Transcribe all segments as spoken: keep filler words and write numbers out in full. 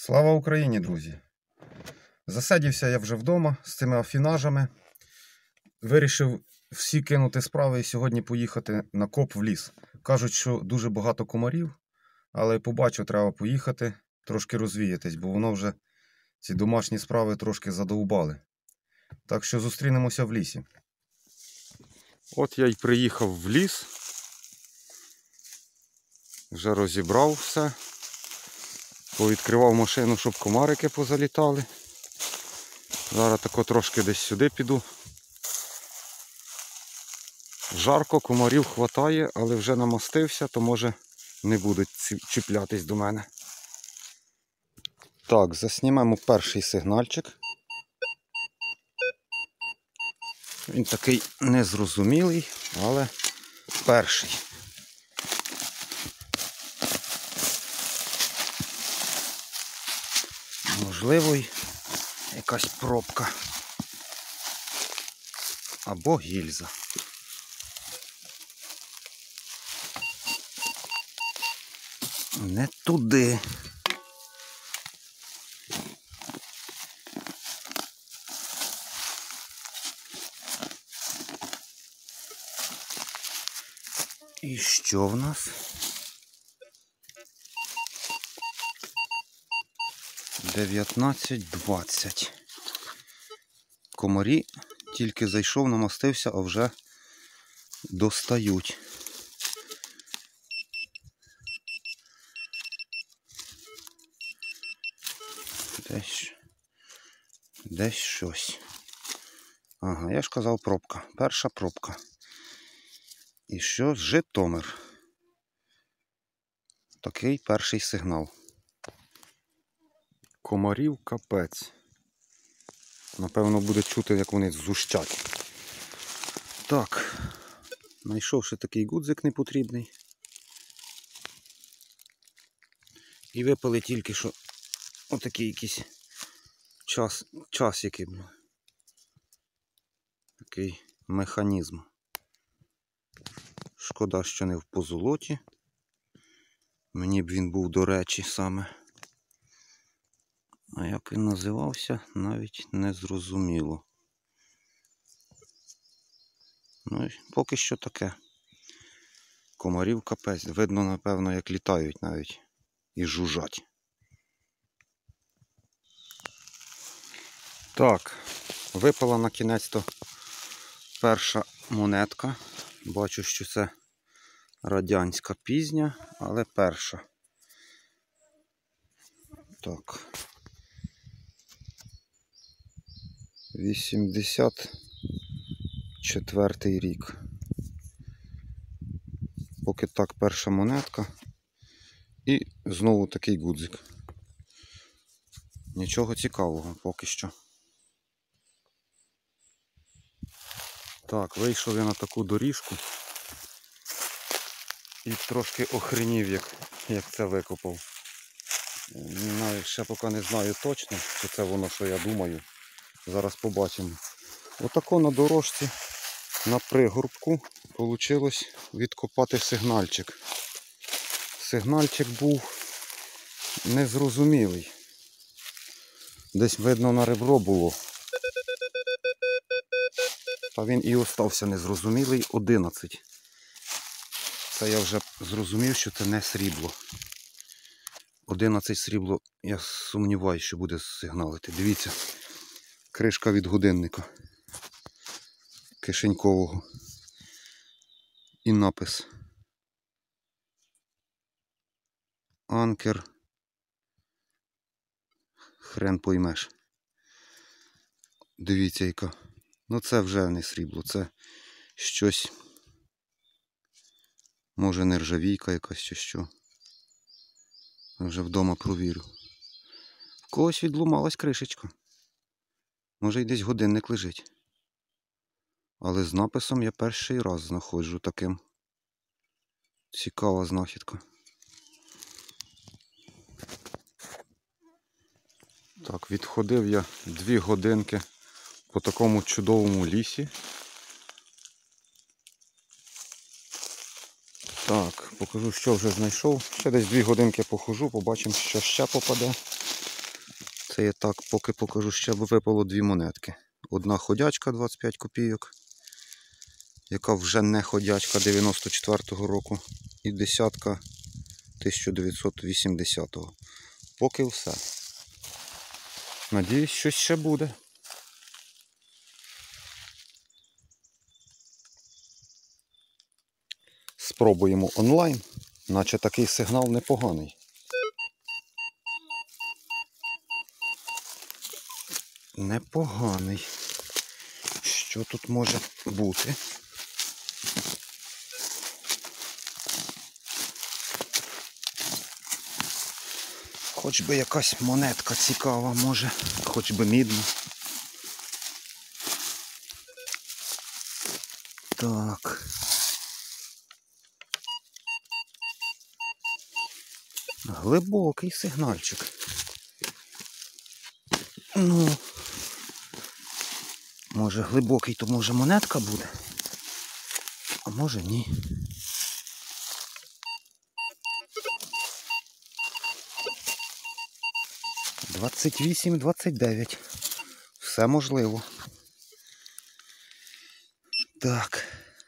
Слава Україні, друзі! Засидівся я вже вдома з цими афінажами. Вирішив всі кинути справи і сьогодні поїхати на коп в ліс. Кажуть, що дуже багато комарів, але побачу, треба поїхати, трошки розвіятись, бо воно вже ці домашні справи трошки задовбали. Так що зустрінемося в лісі. От я й приїхав в ліс. Вже розібрав все. Повідкривав машину, щоб комарики позалітали. Зараз тако трошки десь сюди піду. Жарко, комарів хватає, але вже намастився, то може не будуть чіплятись до мене. Так, заснімемо перший сигнальчик. Він такий незрозумілий, але перший. Можливо, якась пробка. Або гільза. Не туди. І що в нас? дев'ятнадцять двадцять. Комарі тільки зайшов, намастився, а вже достають. Десь, десь щось. Ага, я ж казав пробка. Перша пробка. І що? Житомир. Такий перший сигнал. Комарів капець. Напевно буде чути, як вони зущать. Так. Знайшовши такий гудзик непотрібний. І випали тільки що отакий якийсь час, часики. Такий механізм. Шкода, що не в позолоті. Мені б він був до речі саме. А як він називався, навіть не зрозуміло. Ну і поки що таке. Комарів капець. Видно, напевно, як літають навіть. І жужжать. Так, випала на кінець-то перша монетка. Бачу, що це радянська пізня, але перша. Так. вісімдесят четвертий рік. Поки так, перша монетка. І знову такий гудзик. Нічого цікавого поки що. Так, вийшов я на таку доріжку. І трошки охренів, як, як це викопав. Навіть ще поки не знаю точно, чи це воно, що я думаю. Зараз побачимо. Отако на дорожці, на пригорбку, вийшло відкопати сигнальчик. Сигнальчик був незрозумілий. Десь, видно, на ребро було. Та він і остався незрозумілий. одинадцять. Це я вже зрозумів, що це не срібло. одинадцять срібло, я сумніваюся, що буде сигналити. Дивіться, кришка від годинника кишенькового. І напис. Анкер. Хрен поймеш. Дивіться, яка. Ну це вже не срібло, це щось. Може нержавійка якась чи що. Вже вдома провірю. В когось відломалась кришечка. Може й десь годинник лежить. Але з написом я перший раз знаходжу таким. Цікава знахідка. Так, відходив я дві годинки по такому чудовому лісі. Так, покажу, що вже знайшов. Ще десь дві годинки похожу, побачимо, що ще попаде. Це я так поки покажу, ще випало дві монетки. Одна ходячка двадцять п'ять копійок, яка вже не ходячка дев'яносто четвертого року. І десятка тисяча дев'ятсот вісімдесятого. Поки все. Надіюсь, щось ще буде. Спробуємо онлайн, наче такий сигнал непоганий. Непоганий. Що тут може бути? Хоч би якась монетка цікава, може, хоч би мідна. Так. Глибокий сигнальчик. Ну, може глибокий, то може монетка буде, а може ні. двадцять вісім двадцять дев'ять. Все можливо. Так.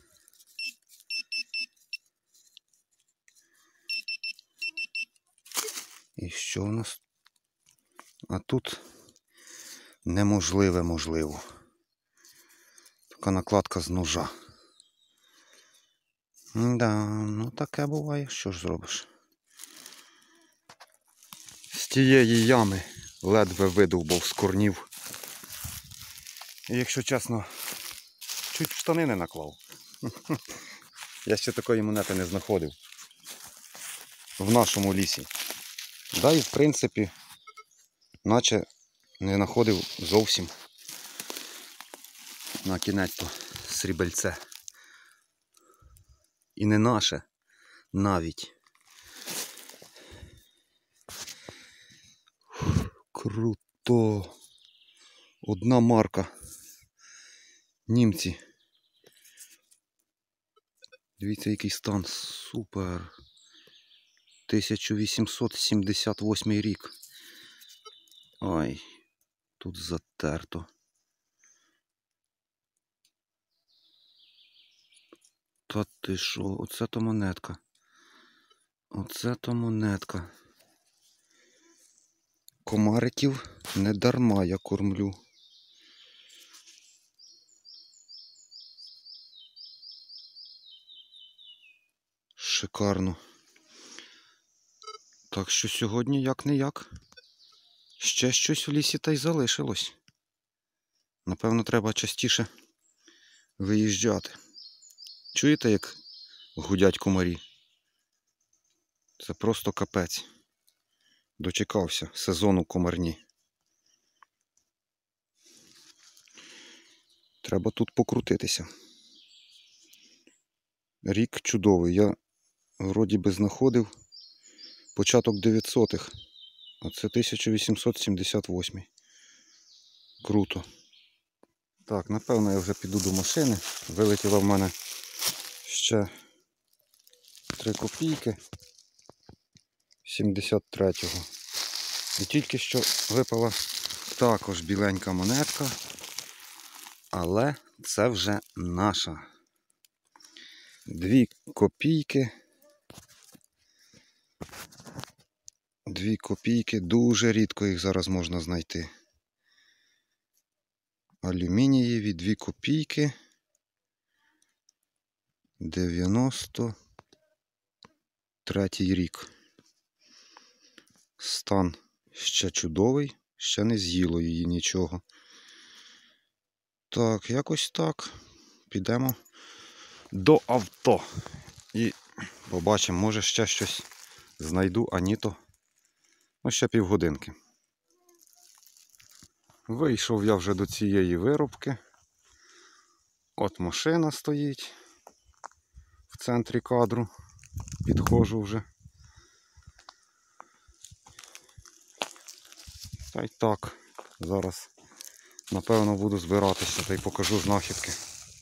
І що у нас? А тут неможливе можливо. Така накладка з ножа. Да, ну таке буває. Що ж зробиш? З тієї ями ледве видовбав з корнів. І якщо чесно, чуть в штани не наклав. Я ще такої монети не знаходив. В нашому лісі. Да, і в принципі, наче не знаходив зовсім. На кінець-то срібельце. І не наше навіть. Круто. Одна марка. Німці. Дивіться, який стан. Супер. тисяча вісімсот сімдесят восьмий рік. Ой, тут затерто. Та ти що? Оце то монетка. Оце то монетка. Комариків не дарма я кормлю. Шикарно. Так що сьогодні як-не-як. Ще щось в лісі та й залишилось. Напевно, треба частіше виїжджати. Чуєте, як гудять комарі? Це просто капець. Дочекався сезону комарні. Треба тут покрутитися. Рік чудовий. Я вроді би знаходив початок дев'ятсотих, а це тисяча вісімсот сімдесят восьмий. Круто. Так, напевно я вже піду до машини. Вилетіло в мене ще три копійки сімдесят третього. І тільки що випала також біленька монетка, але це вже наша. Дві копійки. Дві копійки, дуже рідко їх зараз можна знайти. Алюмінієві, дві копійки. дев'яносто третій рік. Стан ще чудовий, ще не з'їло її нічого. Так, якось так. Підемо до авто. І побачимо, може ще щось знайду, а ні то. Ну, ще півгодинки. Вийшов я вже до цієї вирубки. От машина стоїть в центрі кадру. Підходжу вже. Та й так, зараз напевно буду збиратися та й покажу знахідки.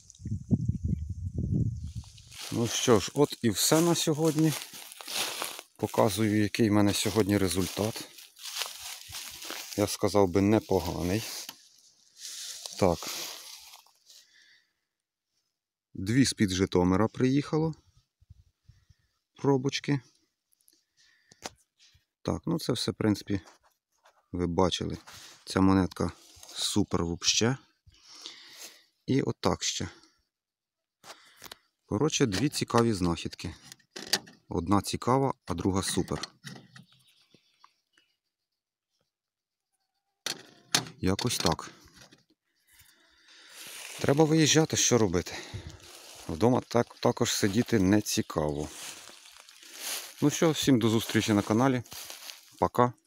Ну що ж, от і все на сьогодні. Показую, який в мене сьогодні результат. я сказав би, непоганий. Так. Дві з-під Житомира приїхало. Пробочки. Так, ну це все, в принципі, ви бачили. Ця монетка супер вообще. І отак ще. Коротше, дві цікаві знахідки. Одна цікава, а друга супер. Якось так. Треба виїжджати, що робити. Вдома так, також сидіти не цікаво. Ну що, всім до зустрічі на каналі. Пока.